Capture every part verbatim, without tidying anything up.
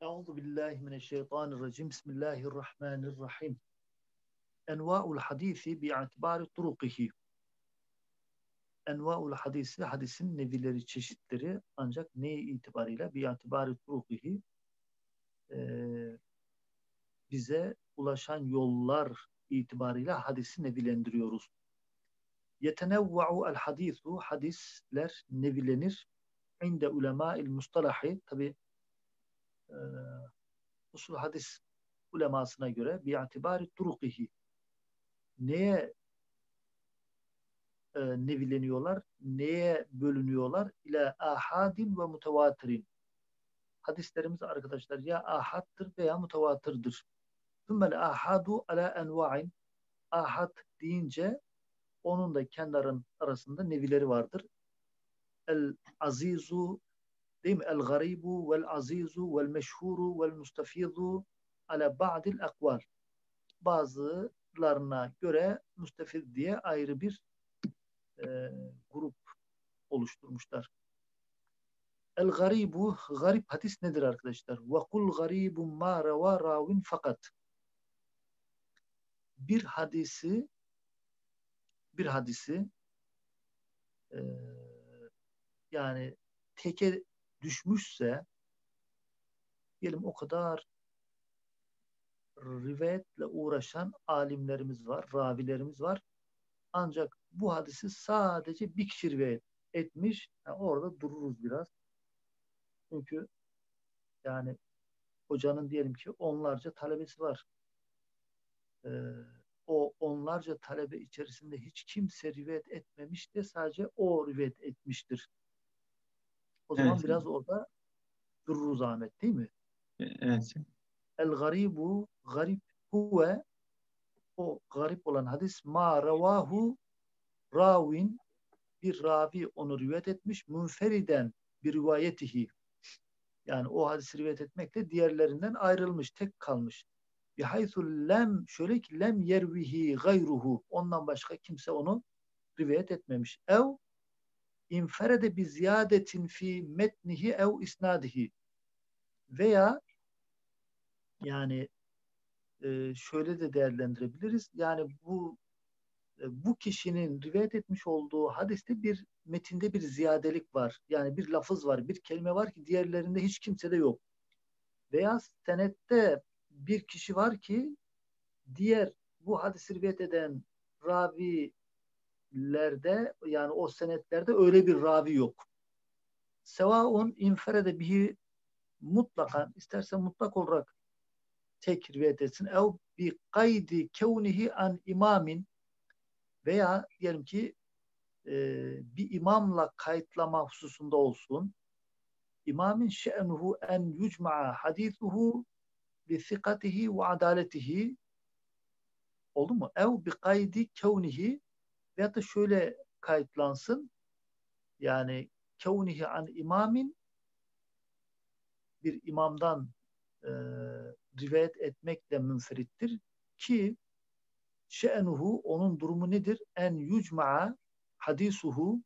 Euzu billahi mineşşeytanirracim. Bismillahirrahmanirrahim. Enva'ul hadisi bi'atibari turukihi. Enva'ul hadisi, hadisin nevileri, çeşitleri ancak neye itibarıyla? Bi'atibari turukihi, ee, bize ulaşan yollar itibarıyla hadisi nevilendiriyoruz. Yetenevva'u el hadisu, hadisler nevilenir. İnde ulemâ'il mustalahi, tabi e, usul hadis ulemasına göre bi'atibari turukihi, neye e, nevileniyorlar, neye bölünüyorlar? İlâ ahadin ve mutevatirin. Hadislerimiz arkadaşlar ya ahattır veya mutevatırdır. Tümmel ahadu ala enva'in. Ahad deyince onun da kendi arasında nevileri vardır. El azizu, değil mi? El garibu vel azizu vel meşhuru vel mustafizu ala ba'dil akval. Bazılarına göre müstefiz diye ayrı bir e, grup oluşturmuşlar. El garibu, garip hadis nedir arkadaşlar? Ve kul garibun ma reva ravin fakat. Bir hadisi bir hadisi e, yani teke düşmüşse, diyelim o kadar rivayetle uğraşan alimlerimiz var, ravilerimiz var. Ancak bu hadisi sadece bir kişi rivayet etmiş. Yani orada dururuz biraz. Çünkü yani hocanın diyelim ki onlarca talebesi var. Ee, o onlarca talebe içerisinde hiç kimse rivayet etmemiş de sadece o rivayet etmiştir. O zaman Evet. biraz orada dururuz Ahmet, değil mi? Evet. El garibu, garip huve, o garip olan hadis ma ravahu ravin, bir ravi onu rivayet etmiş, münferiden bir rivayetihi, yani o hadisi rivayet etmekle diğerlerinden ayrılmış, tek kalmış. Bihaythul lem, şöyle ki lem yervihi gayruhu, ondan başka kimse onu rivayet etmemiş. Ev inferede bi ziyadetin fi metnihi ev isnadihi, veya yani e, şöyle de değerlendirebiliriz. Yani bu e, bu kişinin rivayet etmiş olduğu hadiste bir metinde bir ziyadelik var. Yani bir lafız var, bir kelime var ki diğerlerinde hiç kimsede yok. Veya senette bir kişi var ki diğer bu hadisi rivayet eden ravilerde, yani o senetlerde öyle bir ravi yok. Sevaun inferede bihi mutlakan, isterse mutlak olarak tek rivayet etsin. Ev bi kaydi kevnihi an imamin, veya diyelim ki e, bir imamla kayıtlama hususunda olsun. İmamin şe'nuhu en yucma'a hadithuhu bi sikatihi ve adaletihi, oldu mu? Ev bi kaydi kevnihi, veyahut da şöyle kayıtlansın. Yani kevnihi an imamin, bir imamdan e, rivayet etmekle münferittir ki şe'nuhu, onun durumu nedir? En yucma'a hadisuhu,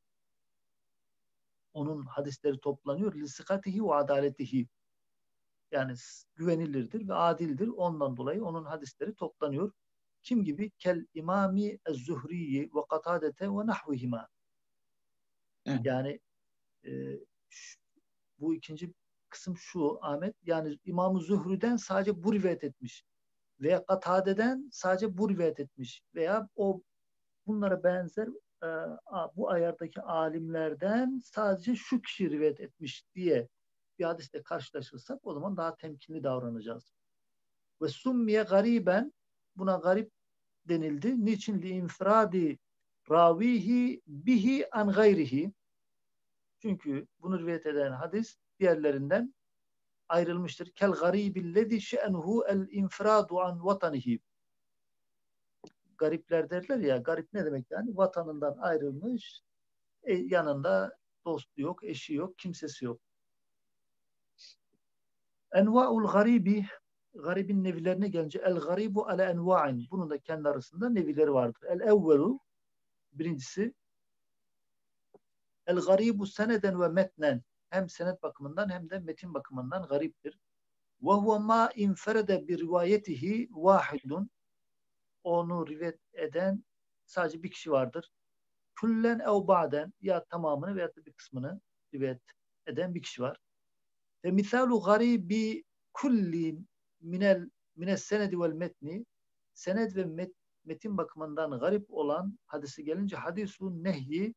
onun hadisleri toplanıyor. Lisikatihi ve adaletihi, yani güvenilirdir ve adildir. Ondan dolayı onun hadisleri toplanıyor. Kim gibi? Kel imami ez-Zuhriyi ve Katadete ve nahvihima. Evet. Yani e, şu, bu ikinci kısım şu Ahmet, yani İmam-ı Zuhri'den sadece bu rivayet etmiş veya Katade'den sadece bu rivayet etmiş veya o bunlara benzer e, bu ayardaki alimlerden sadece şu kişi rivayet etmiş diye bir hadiste karşılaşırsak o zaman daha temkinli davranacağız. Ve summiye gariben, buna garip denildi. Niçin? Li infiradi ravihi bihi an gayrihi. Çünkü bunu rivayet eden hadis diğerlerinden ayrılmıştır. Kel garibillezi şe'nuhu el infiradu an vatanihi. Garipler derler ya, garip ne demek yani? Vatanından ayrılmış, e, yanında dostu yok, eşi yok, kimsesi yok. Enva'ul garibi, garibin nevilerine gelince el garibu ala enva'in. Bunun da kendi arasında nevileri vardır. El evvelu, birincisi el garibu seneden ve metnen. Hem senet bakımından hem de metin bakımından gariptir. وَهُوَ مَا اِنْفَرَدَ بِرِوَايَتِهِ وَاحِدٌ Onu rivayet eden sadece bir kişi vardır. Küllen ev ba'den ya tamamını veya da bir kısmını rivayet eden bir kişi var. Ve misalu garibi kulli minel mines senedi vel metni sened ve met, metin bakımından garip olan hadisi gelince hadisun nehyi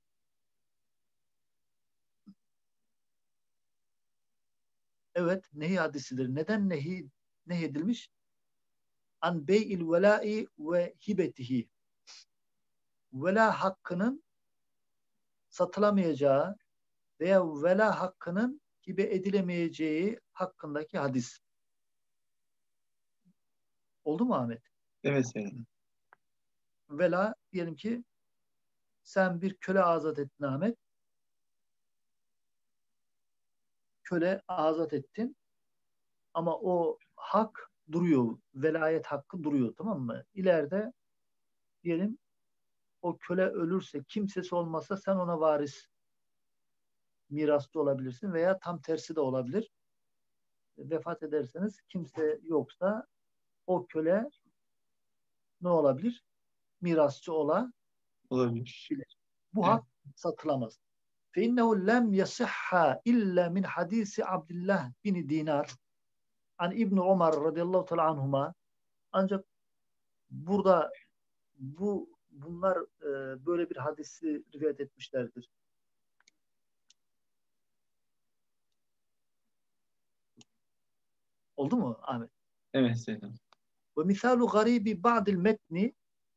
evet nehi hadisidir. Neden nehi nehyedilmiş? An bey'il velâi ve hibetihi vela hakkının satılamayacağı veya vela hakkının hibe edilemeyeceği hakkındaki hadis. Oldu mu Ahmet? Evet Seyyidem. Vela diyelim ki sen bir köle azat ettin Ahmet. Köle azat ettin ama o hak duruyor. Velayet hakkı duruyor, tamam mı? İleride diyelim o köle ölürse, kimsesi olmazsa sen ona varis mirasçı olabilirsin veya tam tersi de olabilir. Vefat ederseniz kimse yoksa o köle ne olabilir? Mirasçı olabilir. Olabilir. Bu Evet. hak satılamaz. فَاِنَّهُ لَمْ يَصِحَّ اِلَّا مِنْ حَد۪يسِ Abdullah bin Dinar an İbn Ömer radıyallahu teala anhuma. Ancak burada bu bunlar e, böyle bir hadisi rivayet etmişlerdir. Oldu mu Ahmet? Evet Seyyidem. Ve misalu garibi ba'dil metni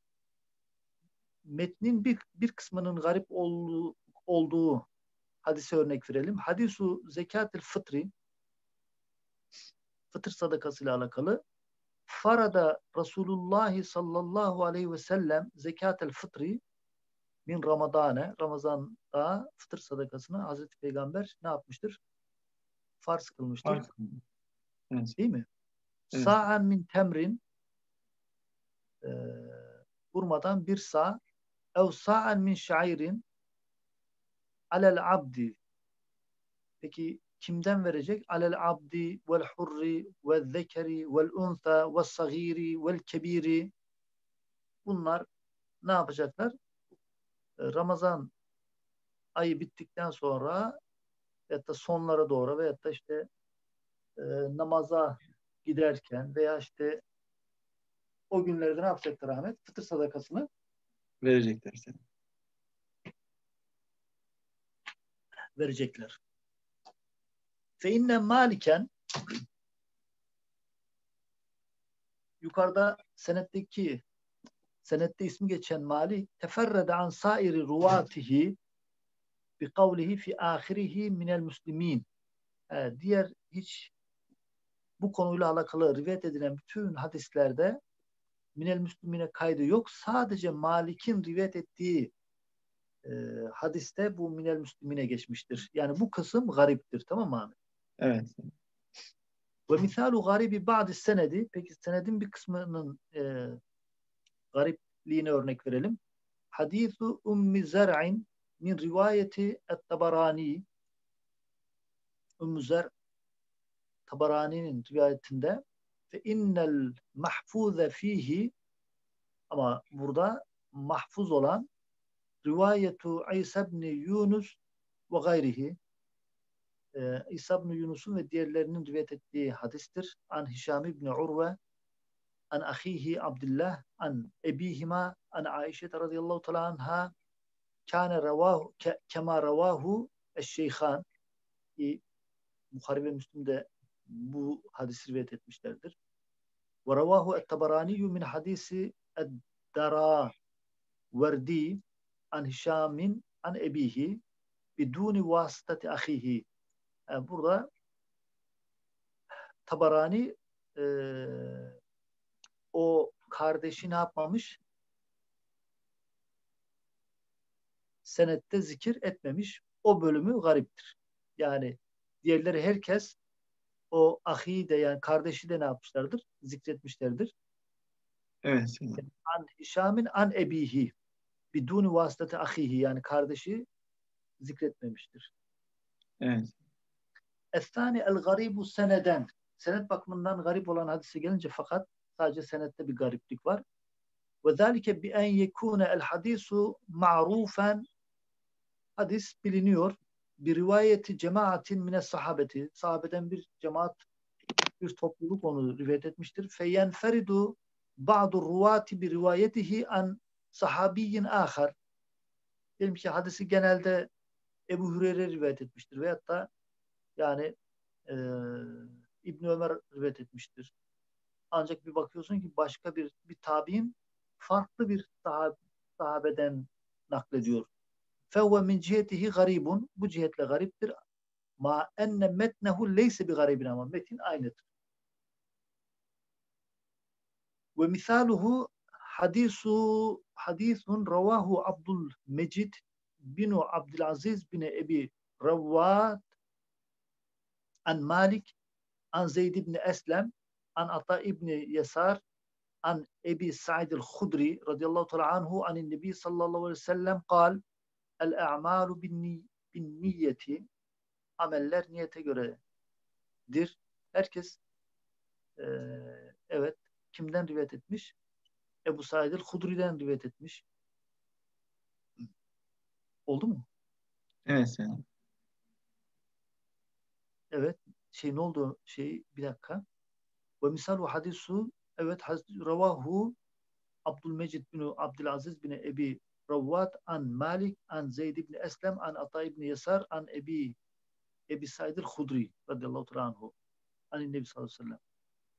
metnin bir, bir kısmının garip olduğu, olduğu hadise örnek verelim. Hadisu zekatil fıtri fıtır sadakasıyla alakalı. Farada Resulullah sallallahu aleyhi ve sellem zekatel fıtri min Ramadane Ramazan'da fıtır sadakasını Hazreti Peygamber ne yapmıştır? Farz kılmıştır. Fark. Evet. Değil mi? Evet. Sa'an min temrin e, vurmadan bir sağ ev sa'an min şairin alel abdi. Peki kimden verecek? Alel abdi vel hurri vel zekeri vel unsa vel sagiri vel kebiri. Bunlar ne yapacaklar? Ramazan ayı bittikten sonra veyahut da sonlara doğru veyahut da işte e, namaza giderken veya işte o günlerde ne yapacaklar Ahmet? Fıtır sadakasını Verecekler seni. verecekler. Fe inne maliken yukarıda senetteki senette ismi geçen Malik teferrede an sairi ruvatihi bi kavlihi fi ahirihi minel muslimin. Yani diğer hiç bu konuyla alakalı rivayet edilen bütün hadislerde minel müslümine kaydı yok. Sadece Malik'in rivayet ettiği e, hadiste bu minel müslümine geçmiştir. Yani bu kısım gariptir. Tamam mı Ahmet? Evet. Ve misalu garibi ba'di senedi. Peki senedin bir kısmının e, garipliğine örnek verelim. Hadisu Ummi Zer'in min rivayeti et-Tabarani. Ümmü Zer Tabarani'nin rivayetinde fe innel mahfuze fihi ama burada mahfuz olan rivayetu İsa ibn Yunus ve gayrihi ee, İsa ibn Yunus'un ve diğerlerinin rivayet ettiği hadistir. An Hişam ibn Urve an ahihi Abdullah an ebihima an Aişe radıyallahu teala anha kâne ravahu ke, kema ravahu eşşeyhan Bukhari ve Müslim de bu hadisi rivayet etmişlerdir. Ve ravahu et-Tabarani min hadisi ed-Dara Verdi an Hişamin an ebihi biduni vasıtati ahihi. Yani burada Tabarani e, o kardeşi ne yapmamış? Senette zikir etmemiş. O bölümü gariptir. Yani diğerleri herkes o ahi de yani kardeşi de ne yapmışlardır? Zikretmişlerdir. Evet. An Hişamin an ebihi biduni vasıtati ahihi yani kardeşi zikretmemiştir. Evet. Es-sani el-garibu seneden. senet bakımından garip olan hadise gelince fakat sadece senette bir gariplik var. وَذَٰلِكَ بِاَنْ يَكُونَ الْحَدِيثُ مَعْرُوفًا Hadis biliniyor. Bir rivayeti cemaatin mine sahabeti. Sahabeden bir cemaat, bir topluluk onu rivayet etmiştir. فَيَنْفَرِدُ بَعْضُ الرُّوَاتِ بِرِوَayَتِهِ an sahabiyyin ahar. Diyelim ki hadisi genelde Ebu Hüreyre rivayet etmiştir. Veyahut da yani e, İbn Ömer rivayet etmiştir. Ancak bir bakıyorsun ki başka bir bir tabi'in farklı bir sahab, sahabeden naklediyor. فَهُوَ مِنْ cihetihi garibun. Bu cihetle gariptir. Ma enne metnehu leyse bi garibin ama metin aynıdır. Ve misaluhu hadisu hadisun ravahu Abdul Mecid binu Abdülaziz bin Ebi Ravvat an Malik an Zeyd ibn Eslem an Ata ibn Yasar an Ebi Sa'id el-Hudri radıyallahu teala anhu anin Nebi sallallahu aleyhi ve sellem kal el-a'malu bin niyeti ameller niyete göredir. Herkes e, evet kimden rivayet etmiş? Ebu Sa'id el-Hudri'den rivayet etmiş. Oldu mu? Evet selam. Evet. Şey ne oldu? Şey bir dakika. Ve misalu hadisu evet ravahu Abdülmecid bin Abdülaziz bin Ebi Ravvat an Malik an Zeyd ibn Eslem an Ata ibn Yasar an Ebi Ebi Sa'id el-Hudri radıyallahu teala anhu anin Nebi sallallahu aleyhi ve sellem.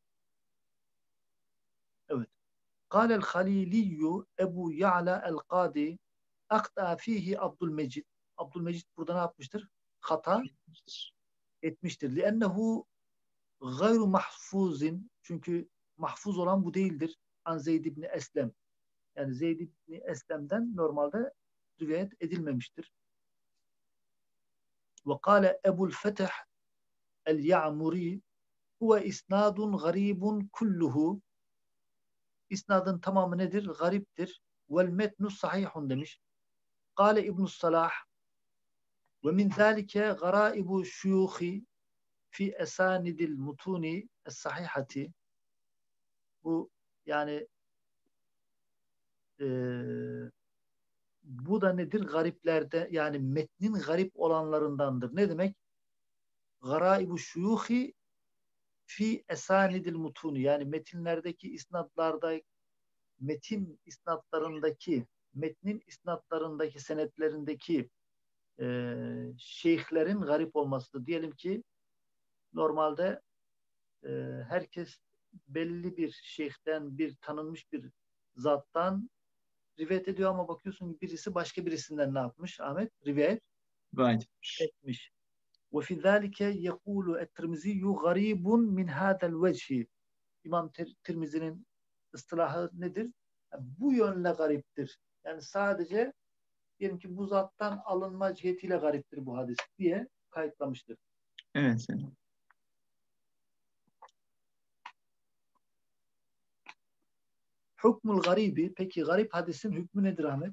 Evet. قال الخليلي Ebu Ya'la el-Qadi akta fihi Abdülmecid. Abdülmecid burada ne yapmıştır? Hata etmiştir. لِأَنَّهُ gayru mahfuzin. Çünkü mahfuz olan bu değildir. An Zeyd ibn Eslem. Yani Zeyd ibn Eslem'den normalde rivayet edilmemiştir. Ve kâle Ebul Fetih el-Ya'muri huve isnadun garibun kulluhu. İsnadın tamamı nedir? Gariptir. Vel metnu sahihun demiş. Kâle İbn-i Salah ve min zâlike garaibu şuyuhi fi esanidil mutuni es-sahihati. Bu yani e, bu da nedir? Gariplerde yani metnin garip olanlarındandır. Ne demek? Garaibu şuyuhi fi esanidil mutuni. Yani metinlerdeki isnatlarda metin isnatlarındaki metnin isnatlarındaki senetlerindeki e, şeyhlerin garip olmasıdır. Diyelim ki normalde e, herkes belli bir şeyhten bir tanınmış bir zattan rivayet ediyor ama bakıyorsun ki birisi başka birisinden ne yapmış Ahmet? Rivayet Right. etmiş. Ve fi zalike yekulu et-Tirmizi garibun min hada'l vecih. İmam Tirmizi'nin ıstılahı nedir? Yani bu yönle gariptir. Yani sadece diyelim ki bu zattan alınma cihetiyle gariptir bu hadis diye kayıtlamıştır. Evet selam. Hükmül garibi. Peki garip hadisin hükmü nedir Ahmet?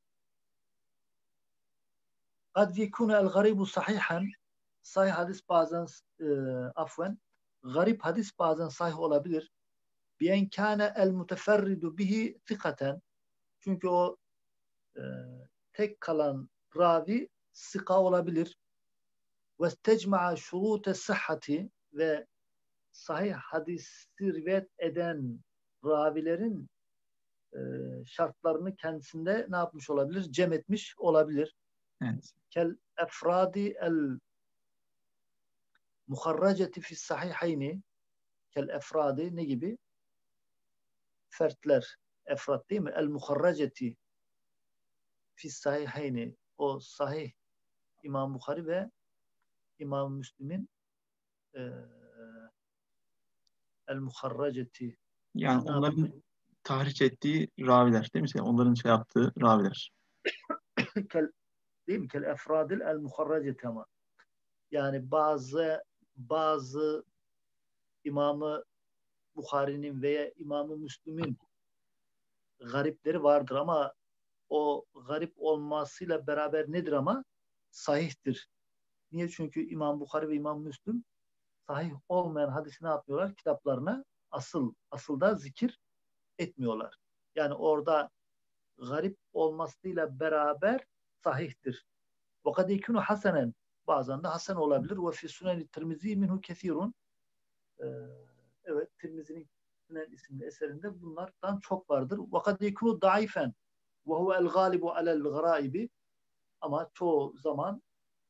Kad yekune el garibu sahihan. Sahih hadis bazen e, afven. Garip hadis bazen sahih olabilir. Bien kâne el muteferridu bihi thikaten. Çünkü o e, tek kalan ravi sika olabilir. Ve tecma'a şurûte sıhhati ve sahih hadisi rivayet eden ravilerin e, şartlarını kendisinde ne yapmış olabilir? Cem etmiş olabilir. Evet. Kel efradi el muharraceti fi sahihayni. Kel efradi ne gibi? Fertler. Efrat değil mi? El muharraceti fi sahihayni. O sahih İmam Bukhari ve İmam Müslim'in e, el muharraceti Yani onların tahriş ettiği raviler değil mi? Yani onların şey yaptığı raviler. kel, değil mi? Kel efradil el muharraceti ama. Yani bazı bazı İmamı Bukhari'nin veya İmamı Müslim'in garipleri vardır ama o garip olmasıyla beraber nedir ama? Sahihtir. Niye? Çünkü İmam Bukhari ve İmam Müslim sahih olmayan hadisi ne yapıyorlar? Kitaplarına asıl asılda zikir etmiyorlar. Yani orada garip olmasıyla beraber sahihtir. وَقَدْ يَكُنُ حَسَنًا Bazen de hasen olabilir. وَفِي سُنَنِ التِّرْمِزِي مِنْهُ كَثِيرٌ Evet, Tirmizi'nin Sünen isimli eserinde bunlardan çok vardır. وَقَدْ يَكُنُ ضَعِيفًا وَهُوَ الْغَالِبُ عَلَى الْغَرَائِبِ Ama çoğu zaman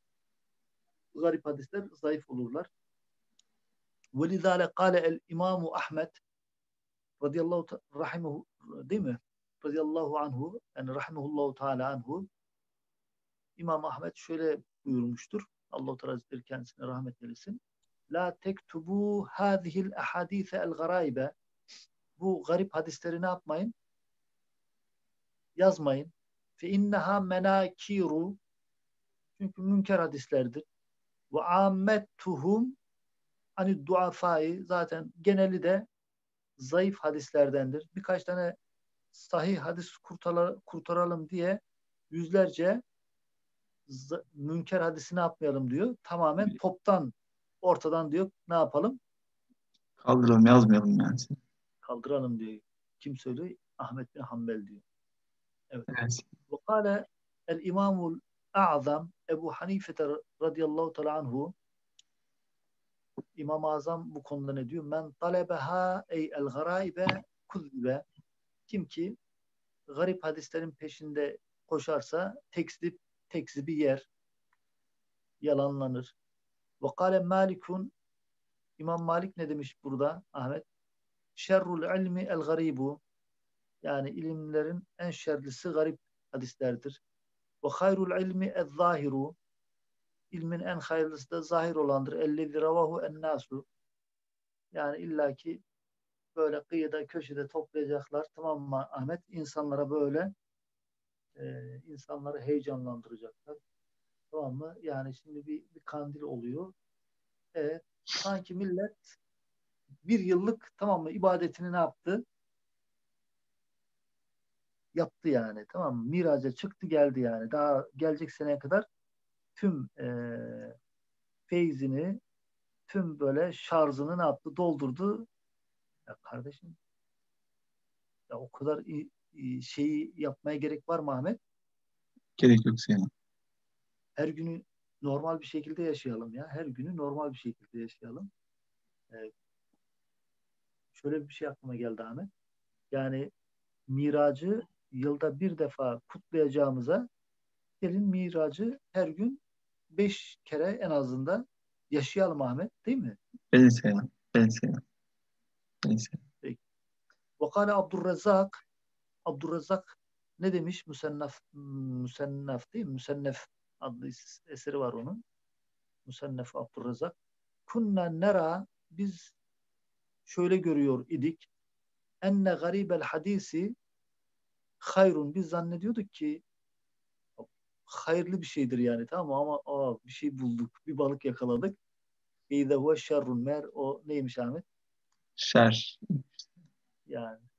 garip hadisler zayıf olurlar. وَلِذَٰلَ قَالَ الْاِمَامُ Ahmed radıyallahu rahimehu değil mi? Radıyallahu anhu yani rahimehullahu teala anhu İmam Ahmed şöyle buyurmuştur. Allah-u Teala Hazretleri kendisine rahmet eylesin. La tektubu hadihil ahadise el garaibe Bu garip hadisleri ne yapmayın? Yazmayın. Fe inneha menakiru Çünkü münker hadislerdir. Ve ammettuhum hani duafai zaten geneli de zayıf hadislerdendir. Birkaç tane sahih hadis kurtaralım diye yüzlerce münker hadisi ne yapmayalım diyor. Tamamen toptan ortadan diyor ne yapalım? Kaldıralım, yazmayalım yani. Kaldıralım diyor. Kim söylüyor? Ahmet bin Hanbel diyor. Evet. Evet. Ve kâle el-imamul a'zam Ebu Hanife radıyallahu teala anhu İmam-ı Azam bu konuda ne diyor? Men talebeha ey el-garaibe kuzzibe Kim ki garip hadislerin peşinde koşarsa tekzip, tekzibi yer, yalanlanır. Ve kâle Malikun İmam Malik ne demiş burada Ahmet? Şerrul ilmi el garibu Yani ilimlerin en şerlisi garip hadislerdir. Ve hayrul ilmi el zahiru İlmin en hayırlısı da zahir olandır. Ellezî ravahu en nasu Yani illaki böyle kıyıda köşede toplayacaklar. Tamam mı Ahmet? İnsanlara böyle e, insanları heyecanlandıracaklar. Tamam mı? Yani şimdi bir, bir kandil oluyor. Evet. Sanki millet bir yıllık tamam mı ibadetini ne yaptı? Yaptı yani. Tamam mı? Miraca çıktı geldi yani. Daha gelecek seneye kadar tüm e, feyzini, tüm böyle şarjını ne yaptı? Doldurdu. Ya kardeşim ya o kadar i- i- şeyi yapmaya gerek var mı Ahmet? Gerek yok senin. Her günü normal bir şekilde yaşayalım ya. Her günü normal bir şekilde yaşayalım. Ee, şöyle bir şey aklıma geldi Ahmet. Yani miracı yılda bir defa kutlayacağımıza gelin miracı her gün beş kere en azından yaşayalım Ahmet değil mi? Beni sevmem. Beni sevmem. Beni sevmem. Peki. Vakale Abdurrezzak Abdurrezzak ne demiş? Müsennef, Müsennef değil mi? Müsennef adlı eseri var onun. Müsennef Abdurrezzak. Kunna nera biz şöyle görüyor idik. Enne garibel hadisi hayrun. Biz zannediyorduk ki hayırlı bir şeydir yani tamam mı? Ama aa, bir şey bulduk. Bir balık yakaladık. İde huve şerrun mer. O neymiş Ahmet? Şer. Yani